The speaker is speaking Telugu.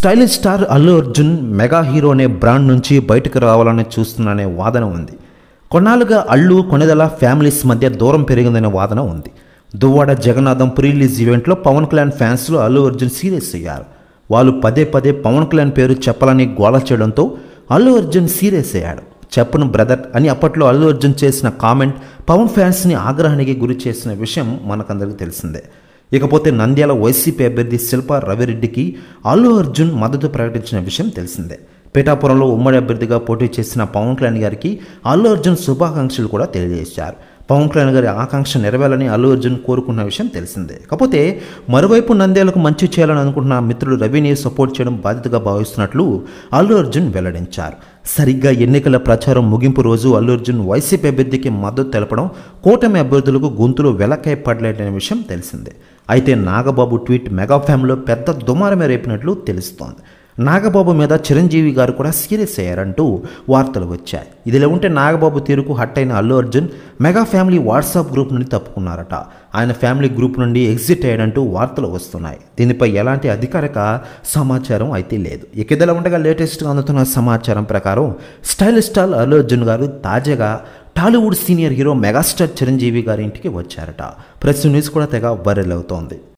Stylish star Allu Arjun mega hero అనే బ్రాండ్ నుంచి బయటకు రావాలని చూస్తున్నానే వాదన ఉంది. కొన్నాళ్ళుగా అల్లు కొణిదెల ఫ్యామిలీస్ మధ్య దూరం పెరిగిందనే వాదన ఉంది. దువ్వాడ జగన్నాథం ప్రీ రిలీజ్ ఈవెంట్లో పవన్ కళ్యాణ్ ఫ్యాన్స్లో అల్లు అర్జున్ సీరియస్ అయ్యారు. వాళ్ళు పదే పదే పవన్ కళ్యాణ్ పేరు చెప్పాలని గోల చేయడంతో అల్లు అర్జున్ సీరియస్ అయ్యాడు. చెప్పను బ్రదర్ అని అప్పట్లో అల్లు అర్జున్ చేసిన కామెంట్ పవన్ ఫ్యాన్స్ని ఆగ్రహానికి గురి చేసిన విషయం మనకందరికీ తెలిసిందే. ఇకపోతే నంద్యాల వైసీపీ అభ్యర్థి శిల్పా రవిరెడ్డికి అల్లు అర్జున్ మద్దతు ప్రకటించిన విషయం తెలిసిందే. పిఠాపురంలో ఉమ్మడి అభ్యర్థిగా పోటీ చేసిన పవన్ కళ్యాణ్ గారికి అల్లు అర్జున్ శుభాకాంక్షలు కూడా తెలియజేశారు. పవన్ కళ్యాణ్ గారి ఆకాంక్ష నెరవేరాలని అల్లు అర్జున్ కోరుకున్న విషయం తెలిసిందే. కాకపోతే మరోవైపు నంద్యాలకు మంచి చేయాలని అనుకుంటున్న మిత్రుడు రవిని సపోర్ట్ చేయడం బాధ్యతగా భావిస్తున్నట్లు అల్లు అర్జున్ వెల్లడించారు. సరిగ్గా ఎన్నికల ప్రచారం ముగింపు రోజు అల్లు అర్జున్ వైసీపీ అభ్యర్థికి మద్దతు తెలపడం కూటమి అభ్యర్థులకు గొంతులో వెలకై పడలేదనే విషయం తెలిసిందే. అయితే నాగబాబు ట్వీట్ మెగా ఫ్యామిలీలో పెద్ద దుమారమే రేపినట్లు తెలుస్తోంది. నాగబాబు మీద చిరంజీవి గారు కూడా సీరియస్ అయ్యారంటూ వార్తలు వచ్చాయి. ఇదిలా ఉంటే నాగబాబు తీరుకు హట్ అయిన Allu Arjun mega family WhatsApp group నుండి తప్పుకున్నారట. ఆయన ఫ్యామిలీ గ్రూప్ నుండి ఎగ్జిట్ అయ్యాడంటూ వార్తలు వస్తున్నాయి. దీనిపై ఎలాంటి అధికారిక సమాచారం అయితే లేదు. ఇదిలా ఉండగా లేటెస్ట్గా అందుతున్న సమాచారం ప్రకారం స్టైలిష్ స్టార్ అల్లు అర్జున్ గారు తాజాగా Tollywood senior hero megastar Chiranjeevi గారి ఇంటికి వచ్చారట. ప్రెస్ న్యూస్ కూడా తెగ వైరల్ అవుతోంది.